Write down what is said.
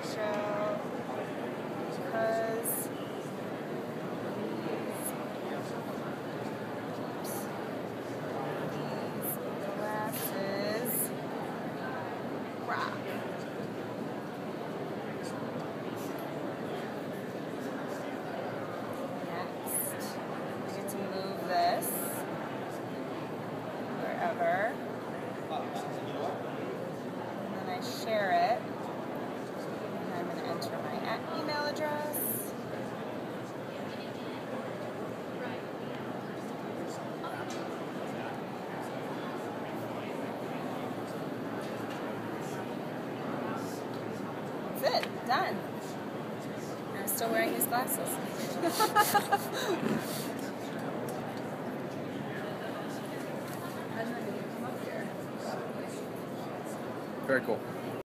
show because these glasses rock. Next, I get to move this wherever. And then I share it. And I'm going to enter my email address. That's it. Done. And I'm still wearing these glasses. Very cool.